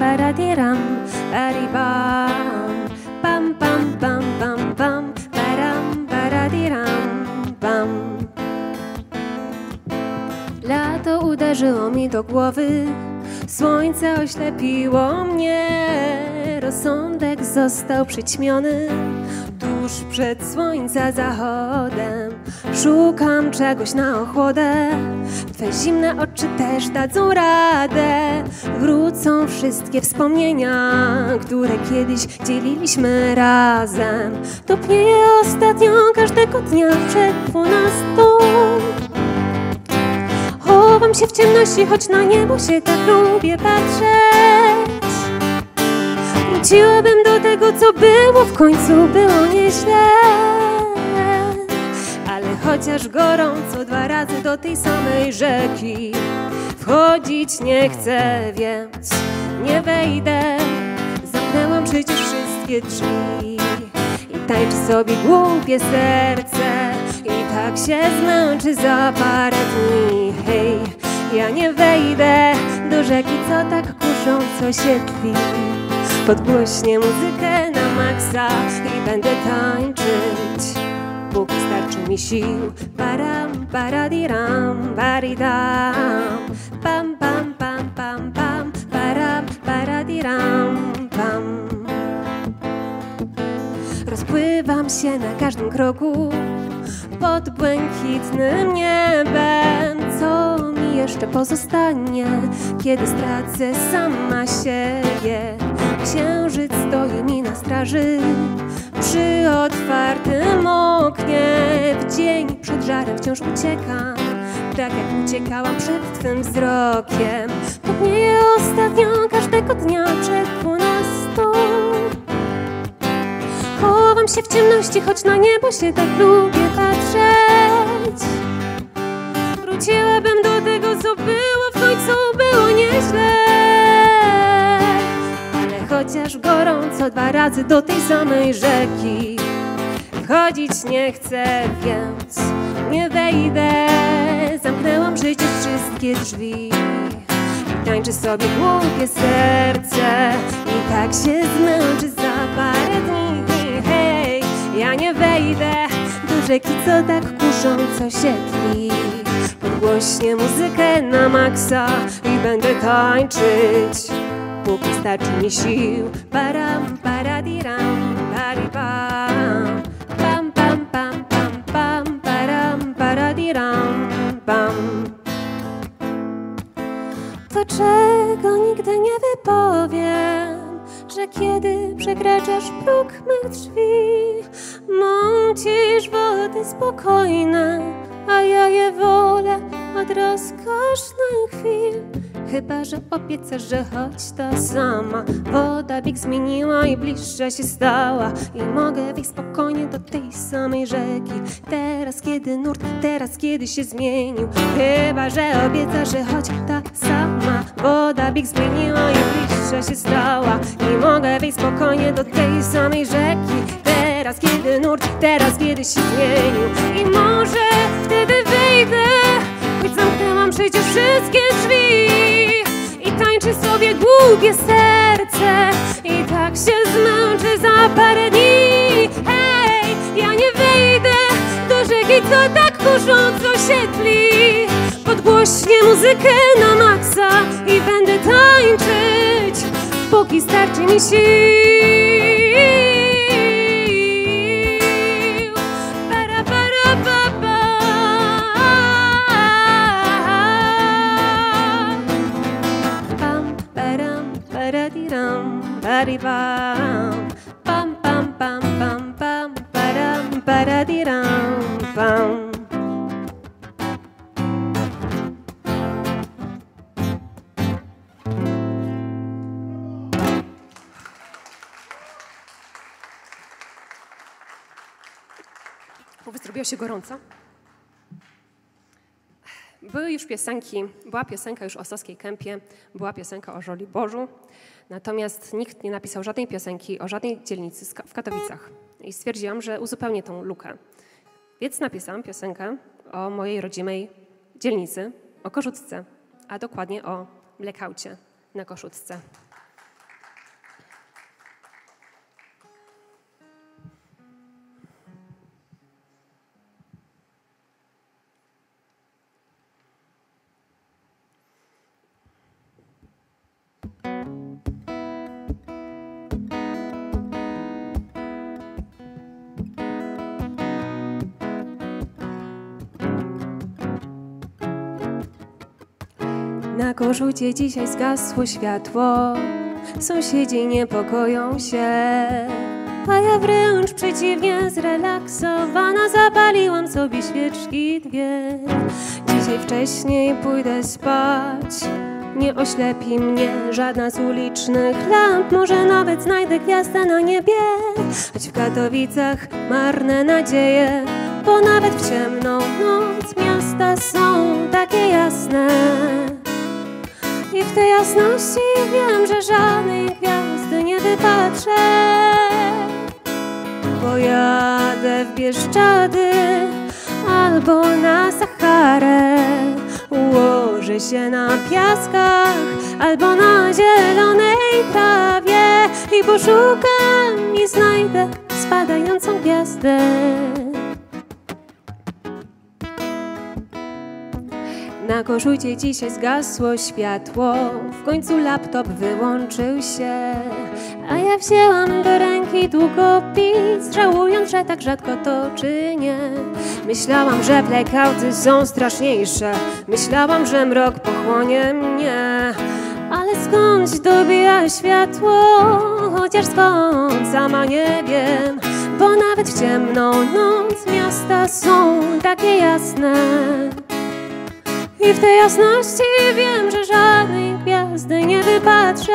paradiram, paribam, pam, pam, pam, pam, pam, param, paradiram, pam. Lato uderzyło mi do głowy, słońce oślepiło mnie, rozsądek został przyćmiony. Tuż przed słońca zachodem szukam czegoś na ochłodę. Twe zimne oczy też dadzą radę. Wrócą wszystkie wspomnienia, które kiedyś dzieliliśmy razem. Topnieje ostatnio każdego dnia przed 12. Chowam się w ciemności, choć na niebo się tak lubię patrzeć. Wróciłabym do tego, co było, w końcu było nieźle. Ale chociaż gorąco 2 razy do tej samej rzeki wchodzić nie chcę, więc nie wejdę. Zamknęłam przecież wszystkie drzwi i tańczy sobie głupie serce. I tak się zmęczy za parę dni. Hej, ja nie wejdę do rzeki, co tak kusząco się tli. Podgłośnię muzykę na maksa i będę tańczyć, póki starczy mi sił. Param, paradiram, paridam, pam, pam, pam, pam, pam, param, paradiram, pam. Rozpływam się na każdym kroku pod błękitnym niebem. Co mi jeszcze pozostanie, kiedy stracę sama siebie? Księżyc stoi mi na straży przy otwartym oknie. W dzień przed żarem wciąż uciekam, tak jak uciekałam przed twym wzrokiem. Topnieje ostatnio każdego dnia przed 12. Chowam się w ciemności, choć na niebo się tak lubię patrzeć. Wróciłabym do tego, co było, w końcu było nieźle. Ale chociaż gorąco 2 razy do tej samej rzeki wchodzić nie chcę, więc nie wejdę. Zamknęłam przecież wszystkie drzwi i tańczy sobie głupie serce. I tak się zmęczy za parę dni. Hej, ja nie wejdę do rzeki, co tak kusząco się tli. Podgłośnię muzykę na maksa i będę tańczyć, póki starczy mi sił. Param, paradiram, paribam, pam, pam, pam, pam, pam, param, paradiram, pam. To, czego nigdy nie wypowiem, że kiedy przekraczasz próg mych drzwi, mącisz wody spokojne, a ja je wolę od rozkosznych chwil. Chyba że obiecasz, że choć ta sama woda bieg zmieniła i bliższa się stała, i mogę wyjść spokojnie do tej samej rzeki. Teraz kiedy nurt, teraz kiedy się zmienił. Chyba że obiecasz, że choć ta sama woda bieg zmieniła i bliższa się stała, i mogę wyjść spokojnie do tej samej rzeki. Teraz kiedy nurt, teraz kiedy się zmienił. I może wtedy wyjdę, choć zamknęłam przecież wszystkie drzwi. I tańczy sobie głupie serce, i tak się zmęczy za parę dni. Hej, ja nie wejdę do rzeki, co tak kusząco się tli. Podgłośnię muzykę na maksa i będę tańczyć, póki starczy mi sił. Paribam, pam, pam, pam, pam, pam, param, paradiram, pam. Zrobiło się gorąco. Były już piosenki, była piosenka już o Saskiej Kępie, była piosenka o Żoliborzu, natomiast nikt nie napisał żadnej piosenki o żadnej dzielnicy w Katowicach. I stwierdziłam, że uzupełnię tą lukę. Więc napisałam piosenkę o mojej rodzimej dzielnicy, o Koszutce, a dokładnie o Blekaucie na Koszutce. Na Korzucie dzisiaj zgasło światło, sąsiedzi niepokoją się, a ja wręcz przeciwnie, zrelaksowana, zapaliłam sobie świeczki dwie. Dzisiaj wcześniej pójdę spać, nie oślepi mnie żadna z ulicznych lamp. Może nawet znajdę gwiazdę na niebie, choć w Katowicach marne nadzieje, bo nawet w ciemną noc miasta są takie jasne. I w tej jasności wiem, że żadnej gwiazdy nie wypatrzę. Pojadę w Bieszczady albo na Saharę, ułożę się na piaskach albo na zielonej trawie i poszukam i znajdę spadającą gwiazdę. Na Korzucie dzisiaj zgasło światło, w końcu laptop wyłączył się, a ja wzięłam do ręki długopis, żałując, że tak rzadko to czynię. Myślałam, że blackouty są straszniejsze, myślałam, że mrok pochłonie mnie, ale skądś dobija światło, chociaż skąd sama nie wiem, bo nawet w ciemną noc miasta są takie jasne. I w tej jasności wiem, że żadnej gwiazdy nie wypatrzę.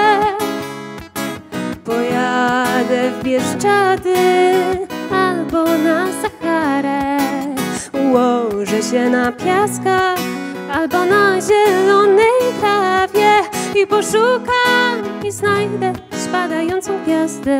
Pojadę w Bieszczady albo na Saharę, ułożę się na piaskach albo na zielonej trawie i poszukam i znajdę spadającą gwiazdę.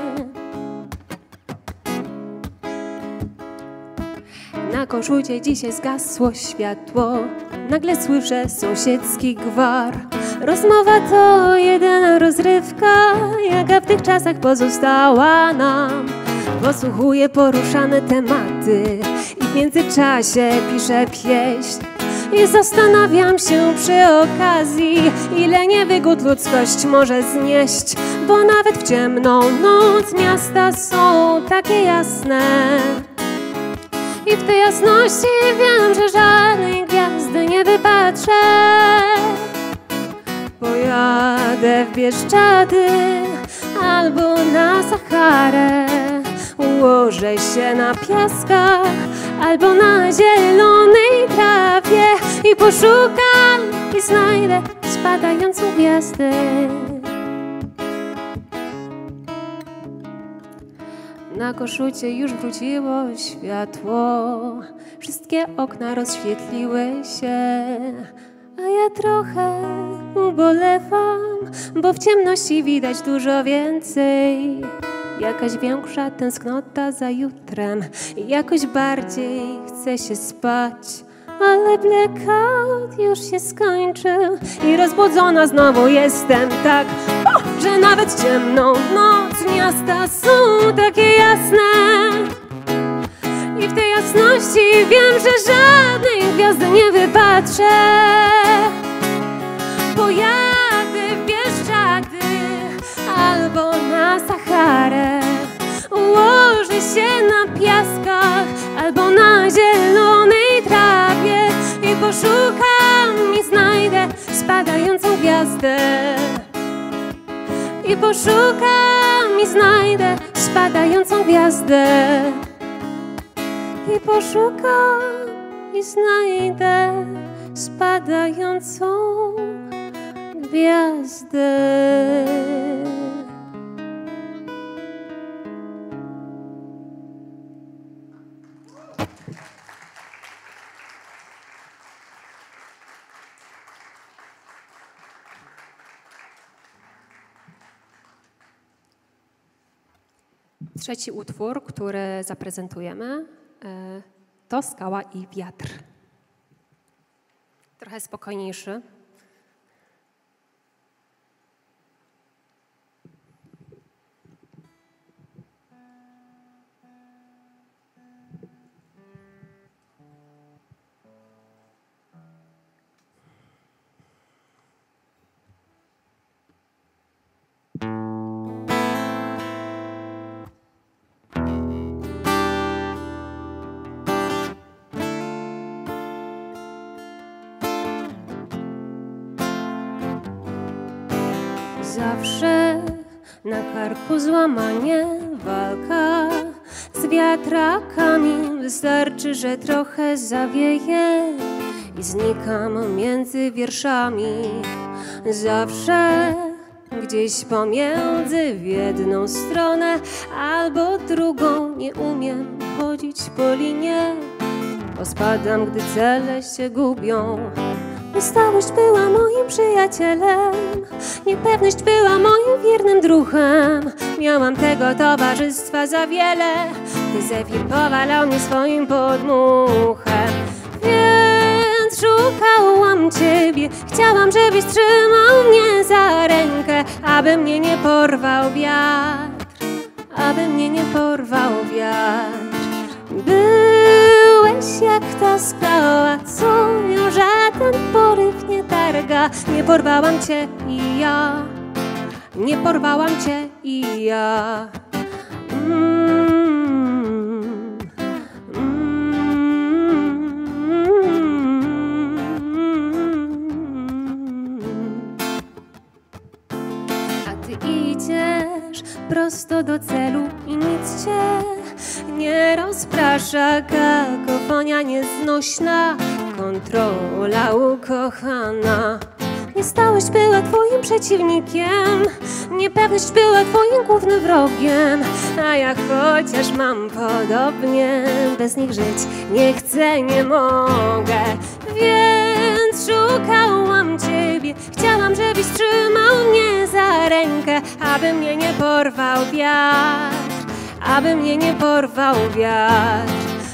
Na Korzucie dzisiaj zgasło światło, nagle słyszę sąsiedzki gwar. Rozmowa to jedyna rozrywka, jaka w tych czasach pozostała nam. Posłuchuję poruszane tematy i w międzyczasie piszę pieśń. I zastanawiam się przy okazji, ile niewygód ludzkość może znieść, bo nawet w ciemną noc miasta są takie jasne. I w tej jasności wiem, że żadnej gwiazdy nie wypatrzę. Pojadę w Bieszczady albo na Saharę, ułożę się na piaskach albo na zielonej trawie i poszukam i znajdę spadającą gwiazdę. Na Korzucie już wróciło światło, wszystkie okna rozświetliły się, a ja trochę ubolewam, bo w ciemności widać dużo więcej. Jakaś większa tęsknota za jutrem i jakoś bardziej chce się spać. Ale blackout już się skończył i rozbudzona znowu jestem tak, że nawet ciemną noc miasta są takie jasne. I w tej jasności wiem, że żadnej gwiazdy nie wypatrzę. Pojadę w Bieszczady albo na Saharę, ułożę się na piaskach albo na zielonej trawie i poszukam i znajdę spadającą gwiazdę. I poszukam i znajdę spadającą gwiazdę. I poszukam i znajdę spadającą gwiazdę. Trzeci utwór, który zaprezentujemy, to Skała i wiatr. Trochę spokojniejszy. Zawsze na karku złamanie, walka z wiatrakami. Wystarczy, że trochę zawieje i znikam między wierszami. Zawsze gdzieś pomiędzy, w jedną stronę albo drugą. Nie umiem chodzić po linie, bo spadam, gdy cele się gubią. Niestałość była moim przyjacielem, niepewność była moim wiernym druhem. Miałam tego towarzystwa za wiele, gdy zefir powalał mnie swoim podmuchem. Więc szukałam Ciebie, chciałam, żebyś trzymał mnie za rękę, aby mnie nie porwał wiatr, aby mnie nie porwał wiatr. Byłeś jak ta skała, co ją żaden poryw nie targa. Nie porwałam Cię i ja, nie porwałam Cię i ja. A Ty idziesz prosto do celu i nic Cię nie rozprasza. Kakofonia nieznośna, kontrola ukochana. Niestałość była Twoim przeciwnikiem, niepewność była Twoim głównym wrogiem. A ja chociaż mam podobnie, bez nich żyć nie chcę, nie mogę. Więc szukałam Ciebie, chciałam, żebyś trzymał mnie za rękę, aby mnie nie porwał wiatr, aby mnie nie porwał wiatr.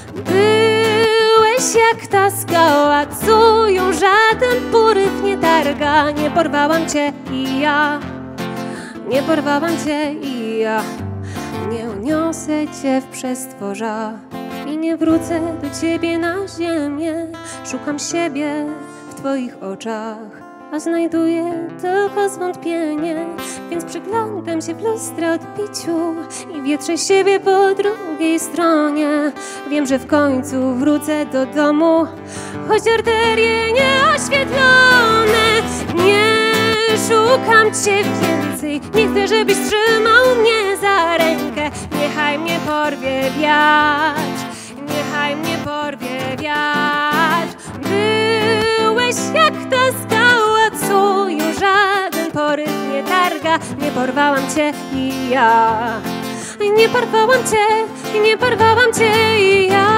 Byłeś jak ta skała, co ją żaden poryw nie targa. Nie porwałam Cię i ja, nie porwałam Cię i ja. Nie uniosę Cię w przestworza i nie wrócę do Ciebie na ziemię. Szukam siebie w Twoich oczach, a znajduję tylko zwątpienie. Więc przyglądam się w lustro odbiciu i wietrzę siebie po drugiej stronie. Wiem, że w końcu wrócę do domu, choć arterie nieoświetlone. Nie szukam Cię więcej, nie chcę, żebyś trzymał mnie za rękę. Niechaj mnie porwie wiatr, niechaj mnie porwie wiatr. Byłeś jak ta skała, co już żaden poryw nie targa. Nie porwałam Cię i ja, nie porwałam Cię, nie porwałam Cię i ja.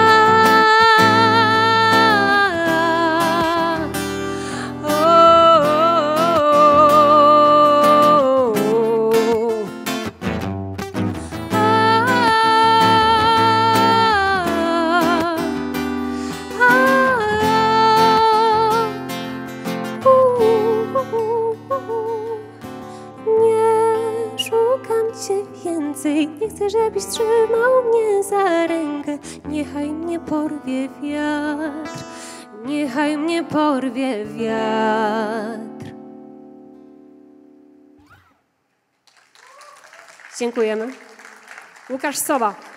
Nie chcę, żebyś trzymał mnie za rękę. Niechaj mnie porwie wiatr, niechaj mnie porwie wiatr. Dziękujemy. Łukasz Sowa.